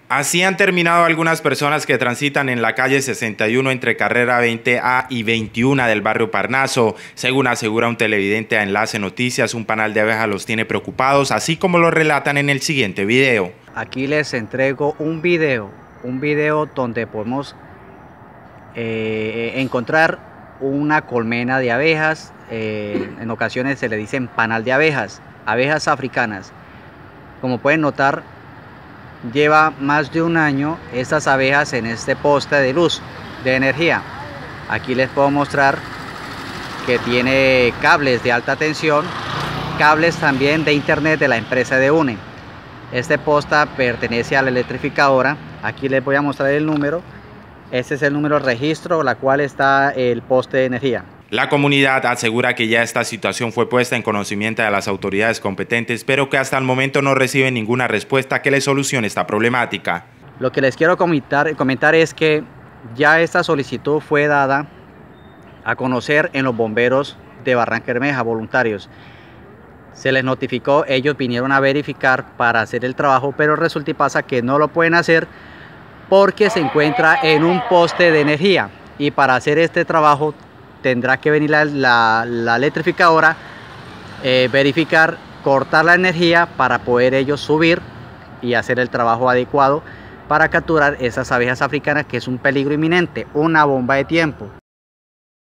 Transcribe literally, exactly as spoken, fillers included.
Así han terminado algunas personas que transitan en la calle sesenta y uno entre carrera veinte A y veintiuno del barrio Parnaso. Según asegura un televidente a Enlace Noticias, un panal de abejas los tiene preocupados, así como lo relatan en el siguiente video. Aquí les entrego un video, un video donde podemos eh, encontrar una colmena de abejas. Eh, en ocasiones se le dicen panal de abejas, abejas africanas. Como pueden notar, lleva más de un año estas abejas en este poste de luz, de energía. Aquí les puedo mostrar que tiene cables de alta tensión, cables también de internet de la empresa de UNE. Este poste pertenece a la electrificadora. Aquí les voy a mostrar el número. Este es el número de registro, la cual está el poste de energía. La comunidad asegura que ya esta situación fue puesta en conocimiento de las autoridades competentes, pero que hasta el momento no reciben ninguna respuesta que le solucione esta problemática. Lo que les quiero comentar, comentar es que ya esta solicitud fue dada a conocer en los bomberos de Barrancabermeja, voluntarios. Se les notificó, ellos vinieron a verificar para hacer el trabajo, pero resulta y pasa que no lo pueden hacer porque se encuentra en un poste de energía, y para hacer este trabajo tendrá que venir la, la, la electrificadora, eh, verificar, cortar la energía para poder ellos subir y hacer el trabajo adecuado para capturar esas abejas africanas, que es un peligro inminente, una bomba de tiempo.